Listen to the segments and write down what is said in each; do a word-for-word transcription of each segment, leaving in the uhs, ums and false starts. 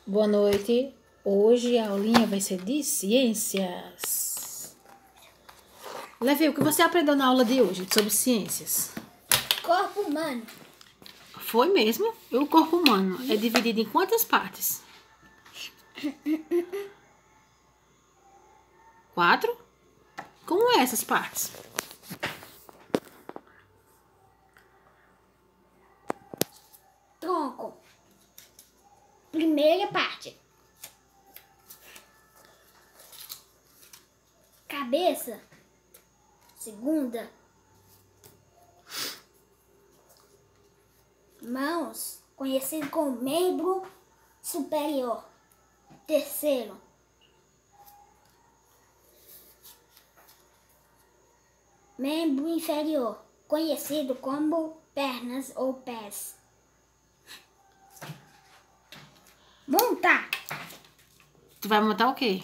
Boa noite. Hoje a aulinha vai ser de ciências. Levi, o que você aprendeu na aula de hoje sobre ciências? Corpo humano. Foi mesmo? E o corpo humano é dividido em quantas partes? Quatro? Como é essas partes? Tronco. Primeira parte. Cabeça. Segunda. Mãos, conhecido como membro superior. Terceiro. Membro inferior, conhecido como pernas ou pés. Montar. Tu vai montar o quê?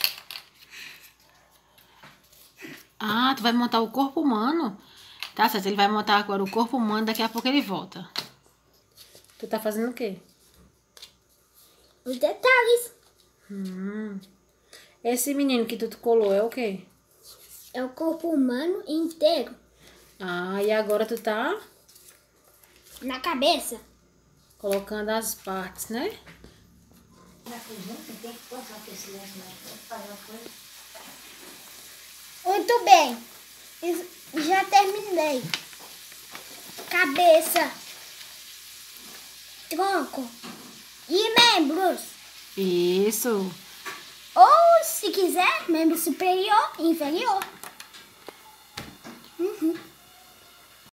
Ah, tu vai montar o corpo humano? Tá certo, ele vai montar agora o corpo humano, daqui a pouco ele volta. Tu tá fazendo o quê? Os detalhes. Hum. Esse menino que tu colou é o quê? É o corpo humano inteiro. Ah, e agora tu tá Na cabeça. colocando as partes, né? Muito bem. Isso- Já terminei. Cabeça. Tronco. E membros. Isso. Ou, se quiser, membro superior e inferior. Uhum.